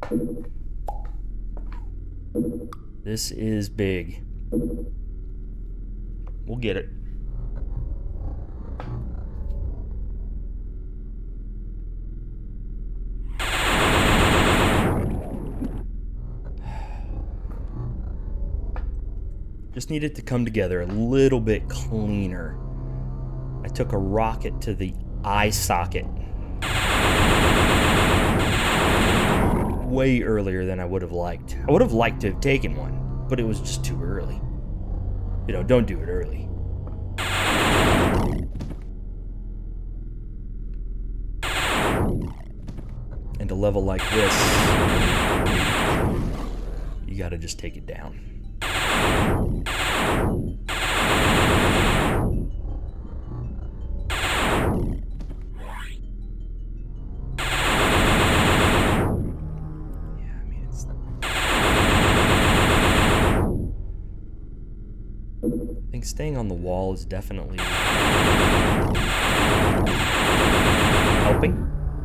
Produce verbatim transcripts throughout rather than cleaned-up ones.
This is big. We'll get it. Just need it to come together a little bit cleaner. I took a rocket to the eye socket way earlier than I would have liked. I would have liked to have taken one, but it was just too early. You know, don't do it early. And a level like this, you gotta just take it down. I think staying on the wall is definitely helping.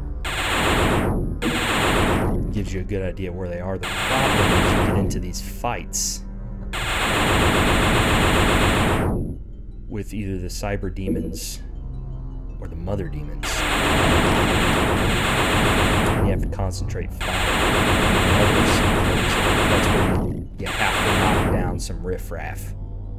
Gives you a good idea where they are. The problem is you get into these fights with either the cyber demons or the mother demons. And you have to concentrate fire on others. That's where you have to knock down some riffraff.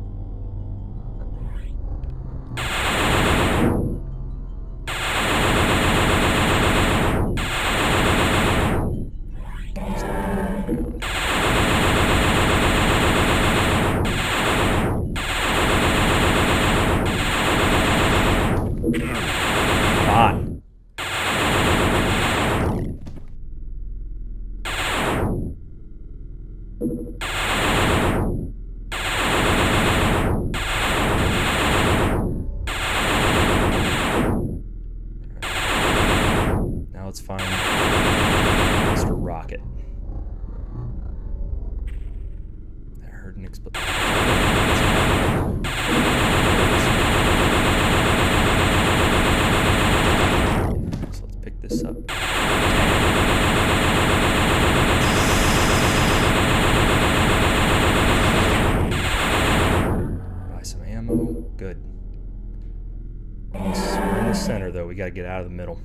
Let's find Mister Rocket. I heard an explosion. So let's pick this up. Buy some ammo. Good. We're in the center, though. We got to get out of the middle.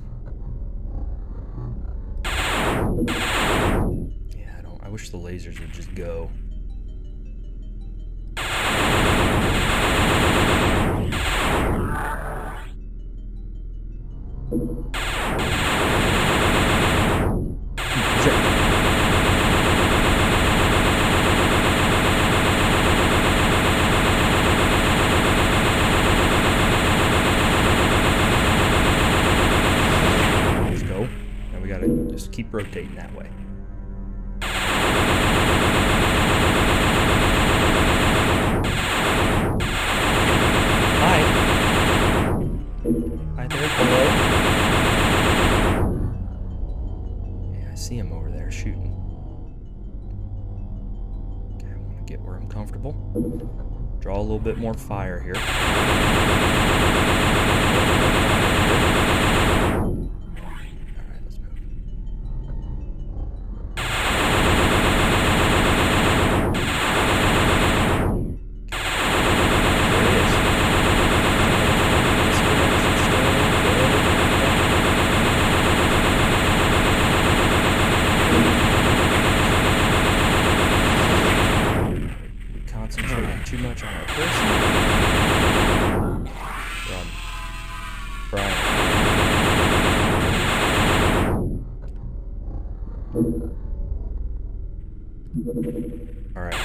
Yeah, I don't. I wish the lasers would just go. Let's go. Now we gotta just keep rotating that way. Hi. Hi there, hello. Yeah, I see him over there shooting. Okay, I want to get where I'm comfortable. Draw a little bit more fire here. Too much on our person. Run. Brian. All right.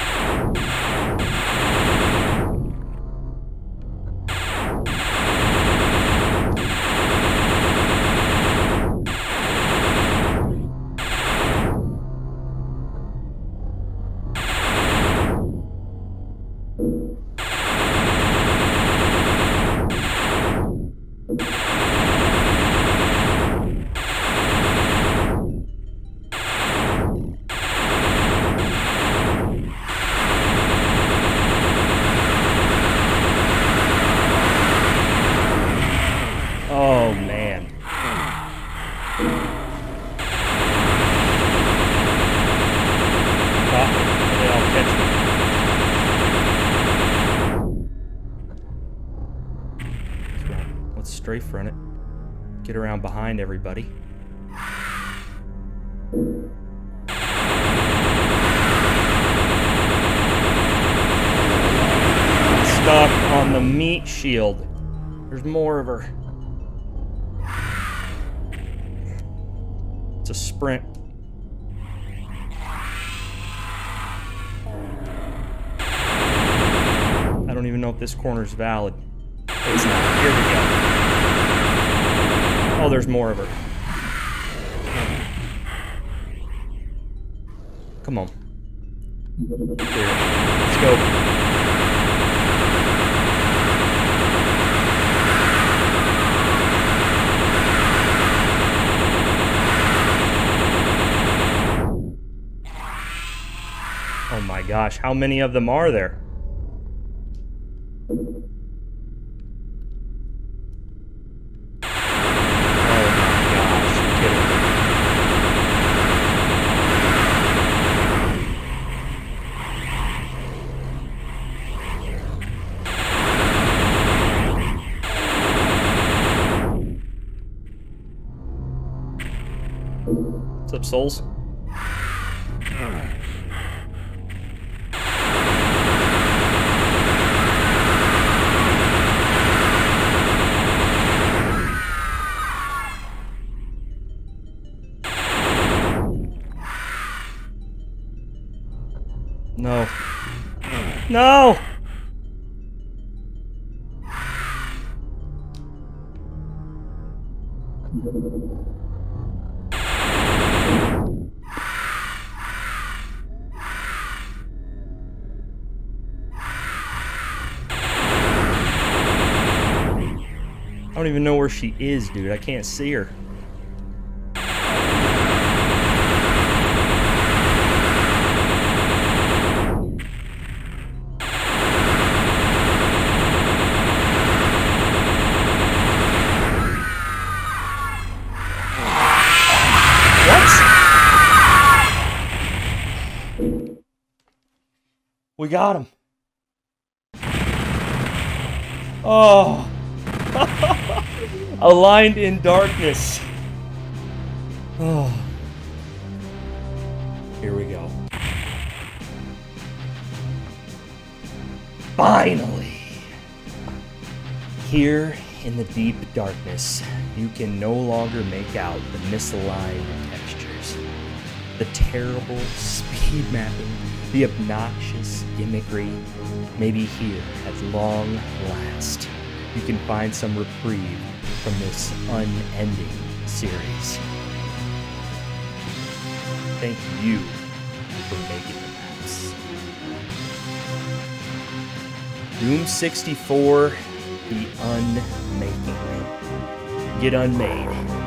strafe run it. Get around behind everybody. Stuck on the meat shield. There's more of her. It's a sprint. I don't even know if this corner's valid. It's not. Here we go. Oh, there's more of her. Come on. Here. Let's go. Oh my gosh, how many of them are there? What's up, souls? No. No! I don't even know where she is, dude. I can't see her. We got him. Oh. Aligned in darkness. Oh. Here we go. Finally. Here in the deep darkness, you can no longer make out the misaligned textures, the terrible speed mapping, the obnoxious gimmickry. Maybe here, at long last, you can find some reprieve from this unending series. Thank you for making the maps. Doom sixty-four, the Unmaking. Get Unmade.